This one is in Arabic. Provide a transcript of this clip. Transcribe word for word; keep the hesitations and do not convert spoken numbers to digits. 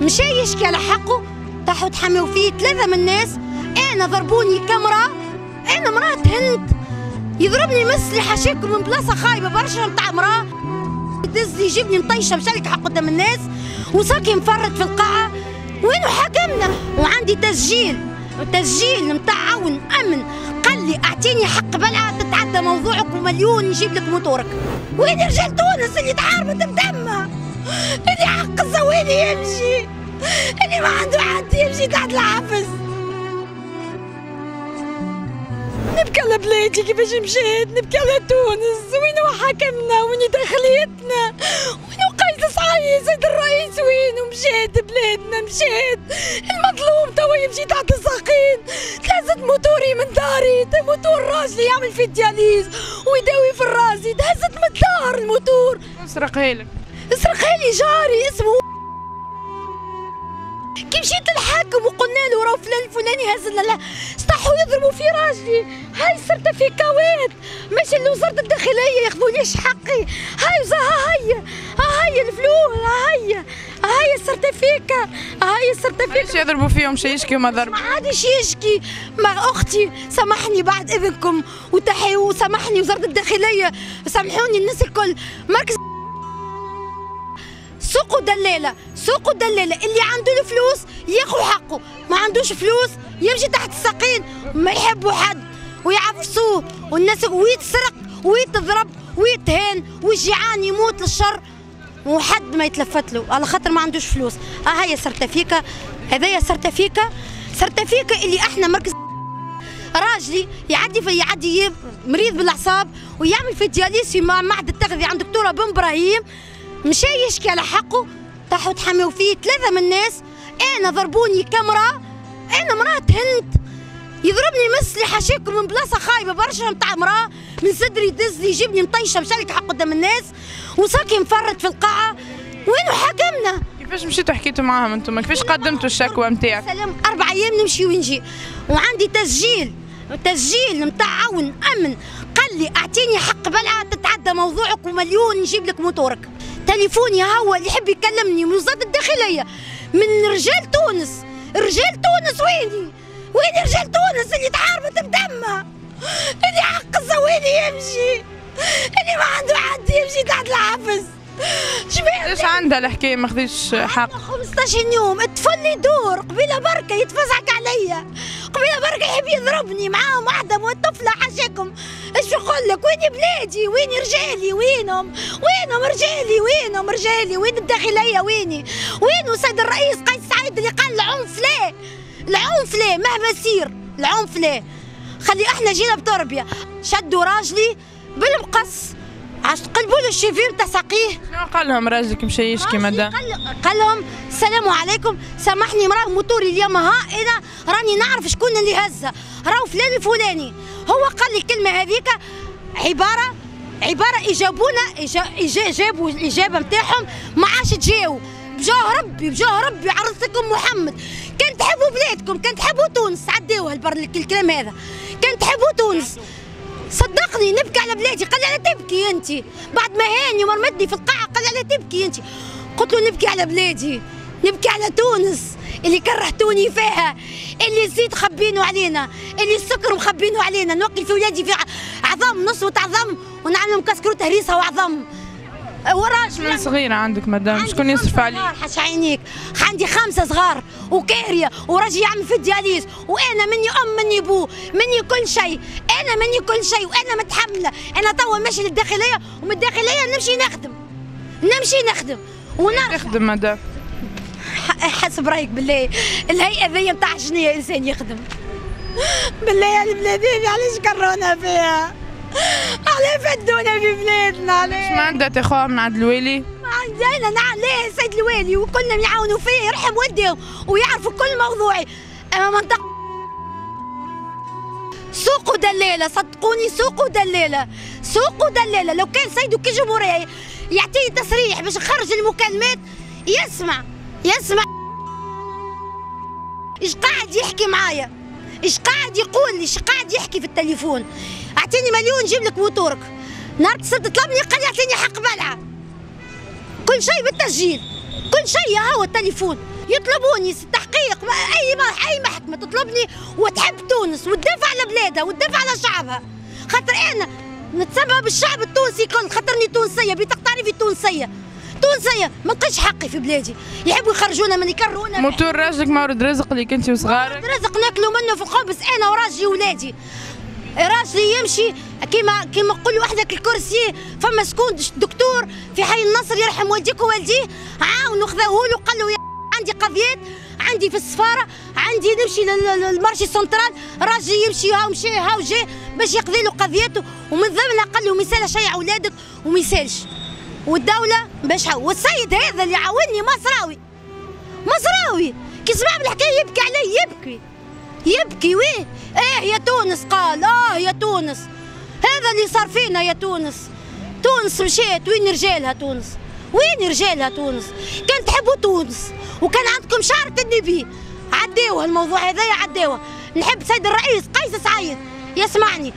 مشى يشكي على حقه، طاحوا تحموا فيه ثلاثة من الناس. أنا ضربوني كاميرا، أنا مرأة هند، يضربني مثل حاشاكم من بلاصة خايبة برشا نتاع مرأة، يدز يجيبني مطيشة مشالك حق قدام الناس وساكي مفرط في القاعة. وينو حكمنا؟ وعندي تسجيل، تسجيل نتاع عون أمن قال لي أعطيني حق بلعة تتعدى موضوعك ومليون يجيب لك موتورك. وين رجال تونس اللي تحاربت بدمها؟ اللي حق الزويني يمشي، اللي ما عنده حد يمشي تحت الحبس. نبكي على بلادي كيفاش مشات، نبكي على تونس، وين حكمنا، وين دخليتنا، وين قايد صحيح سيد الرئيس، وين مشات بلادنا، مشات. المظلوم توا يمشي تحت الساقين. تهزت موتوري من داري، موتور راجلي يعمل في الدياليز ويداوي في الراسي، تهزت من الدار الموتور. سرقها لك؟ سرقها لي جاري اسمه. كي مشيت للحاكم وقلنا له راه فلان الفلاني هز لنا، استحوا يضربوا في راجلي. هاي السيرتيفيكاوات ماشي لوزارة الداخلية ياخذوا ليش حقي. هاي ها هي ها هي الفلوس، ها هي ها هي السيرتيفيكا، ها هي السيرتيفيكا. علاش يضربوا فيهم؟ شي يشكي وما ضربوا؟ ما عادش يشكي. مع اختي سامحني بعد اذنكم وتحي، وسامحني وزارة الداخلية، سامحوني الناس الكل. مركز سوق دلالة، سوق دلالة اللي عنده الفلوس ياخذ حقه، ما عندوش فلوس يمشي تحت الساقين. ما يحبوا حد ويعفسوه، والناس ويتسرق ويتضرب ويتهان والجيعان يموت للشر وحد ما يتلفت له على خاطر ما عندوش فلوس. اه هي سيرتيفيكا، هذايا سيرتيفيكا، سيرتيفيكا اللي احنا مركز راجلي يعدي في يعدي مريض بالاعصاب ويعمل في دياليز في معهد التغذية عند دكتورة بن ابراهيم، مشى يشكي على حقه، طاحوا تحموا فيه ثلاثة من الناس. أنا ضربوني كاميرا، أنا مرأة هند، يضربني مثل حاشاكم من بلاصة خايبة برشا نتاع مرأة، من صدري يدز يجيبني مطيشة مشالك حق قدام الناس وساكي مفرط في القاعة. وينو حكمنا؟ كيفاش مشيتوا حكيتوا معاهم انتم؟ كيفاش قدمتوا الشكوى نتاعك؟ سلام أربع أيام نمشي ونجي، وعندي تسجيل، تسجيل نتاع عون أمن قال لي أعطيني حق بلعة تتعدى موضوعك ومليون يجيب لك موتورك. تليفوني هو اللي يحب يكلمني من وزارة الداخلية، من رجال تونس. رجال تونس ويني؟ وين رجال تونس اللي تحاربت بدمها؟ اللي حق الزويني يمشي، اللي ما عنده حد يمشي تحت الحبس. ليش عندها الحكاية ما خذيتش حق؟ خمسطاش يوم الطفل يدور قبيله بركة يتفزعك عليا، قبيله بركة يحب يضربني معاهم واحدة طفلة حاشاكم. ايش نقول لك؟ وين بلادي؟ وين رجالي؟ وينهم؟ وينهم رجالي؟ وينهم رجالي؟ وين الداخلية؟ ويني؟ وين سيد الرئيس قيس سعيد اللي قال العنف لا، العنف لا مهما يصير، العنف لا. خلي احنا جينا بتربية. شدوا راجلي بالمقص عش تقلبوا له الشيفير تاع ساقيه. شنو قال لهم راجلك مشى يشكي مدام؟ قال لهم السلام عليكم، سامحني مراه موتوري اليوم ها انا راني نعرف شكون اللي هزه، راهو فلان الفلاني. هو قال لي الكلمه هذيك عباره عباره اجابونا جابوا الاجابه نتاعهم ما عادش تجاو. بجاه ربي بجاه ربي عرضتكم محمد، كان تحبوا بلادكم، كان تحبوا تونس، عديوها الكلام هذا، كان تحبوا تونس. صدقني نبكي على بلادي. قال لي على تبكي انت؟ بعد ما هاني ومرمدني في القاعه قال لي على تبكي انت؟ قلت له نبكي على بلادي، نبكي على تونس اللي كرهتوني فيها، اللي الزيت خبينه علينا، اللي السكر مخبينه علينا. نوكل في ولادي في عظام نصوة عظم ونعمل مكسكروت هريسه وعظم. وراش من صغيرة عندك مدام شكون يصرف عليك؟ حش عينيك، عندي خمسة صغار وكارية وراجل يعمل في الدياليز، وانا مني ام مني بو مني كل شيء، انا مني كل شيء وانا متحملة. انا توا ماشي للداخلية ومن الداخلية نمشي نخدم، نمشي نخدم ونرجع. تخدم مدام؟ حسب رايك بالله الهيئة ذي نتاع شنية انسان يخدم؟ بالله يا البلاد علاش كرونا فيها؟ علاه فدونا في بلادنا؟ علاه ما عندها تخوها من عند الوالي؟ ما عندنا. نعم ليه سيد الوالي وكلنا يعاونوا فيه، يرحم والديهم ويعرفوا كل موضوعي. اما منطقة سوق ودلالة، صدقوني سوق ودلالة، سوق ودلالة. لو كان سيد وكيل جمهورية يعطيني تصريح باش نخرج المكالمات يسمع يسمع ايش قاعد يحكي معايا، ايش قاعد يقول لي، ايش قاعد يحكي في التليفون. اعطيني مليون نجيب لك موتورك. نهار اتصلت طلبني قال لي اعطيني حق بلعه. كل شيء بالتسجيل، كل شيء ها هو التليفون. يطلبوني التحقيق، اي اي محكمه تطلبني وتحب تونس وتدافع على بلادها وتدافع على شعبها، خاطر انا نتسبب بالشعب التونسي كل، خاطرني تونسيه بطاقه تعريفي تونسيه تونسيه، ما نلقاش حقي في بلادي، يحبوا يخرجونا من يكرهونا. موتور راجلك مورد رزق اللي كنتي وصغارك؟ رزق ناكلوا منه في الخبز انا وراجلي وولادي. راجلي يمشي كيما كيما نقولوا وحدك الكرسي، فما شكون دكتور في حي النصر يرحم والديك ووالديه عاونوا خذاوه له قال له يا عندي قضيات عندي في السفاره، عندي نمشي للمارشي سنترال، راجلي يمشي هاو مشى هاو جا باش يقضي له قضيته، ومن ضمنها قال له ما يسالش شيء اولادك وما يسالش، والدوله باش هاو. والسيد هذا اللي عاوني مصراوي مصراوي كي سمع بالحكايه يبكي علي، يبكي يبكي ويه اه يا تونس، قال اه يا تونس هذا اللي صار فينا يا تونس. تونس مشيت، وين رجالها تونس؟ وين رجالها تونس؟ كان تحبوا تونس وكان عندكم شعر النبي، عداوها الموضوع هذايا عداوها. نحب سيد الرئيس قيس سعيد يسمعني